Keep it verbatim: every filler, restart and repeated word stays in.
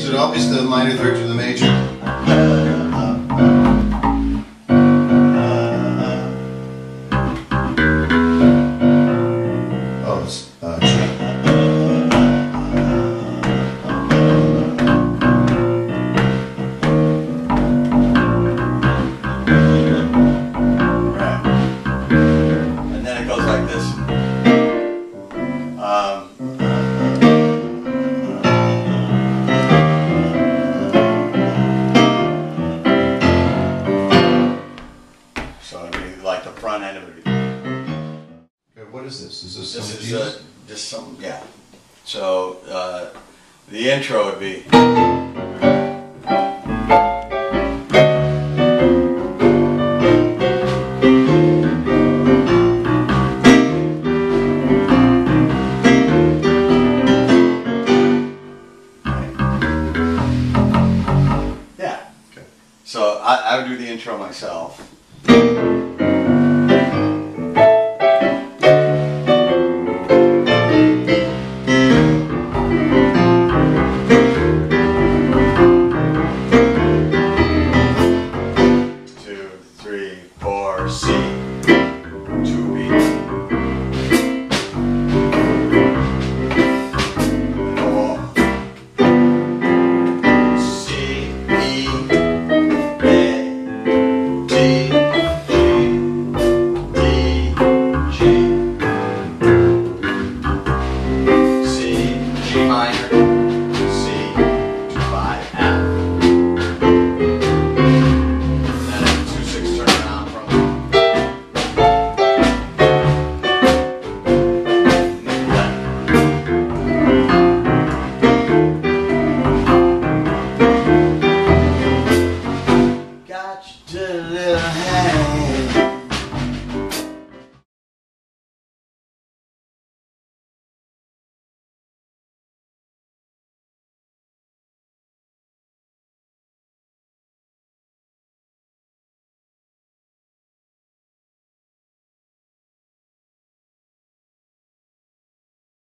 it always the minor third to the major? Oh, it's uh, G. Right. And then it goes like this. Um, So it'd be like the front end of it. Okay, what is this? Is this This some is Jesus? uh, just some, yeah. So uh, the intro would be. Yeah. Okay. So I, I would do the intro myself. Two, three, four, C, two B. Four. C, E, A, D, G, D, G, C, G minor, C, two, five, F. Then a two, six turnaround from got your little hand.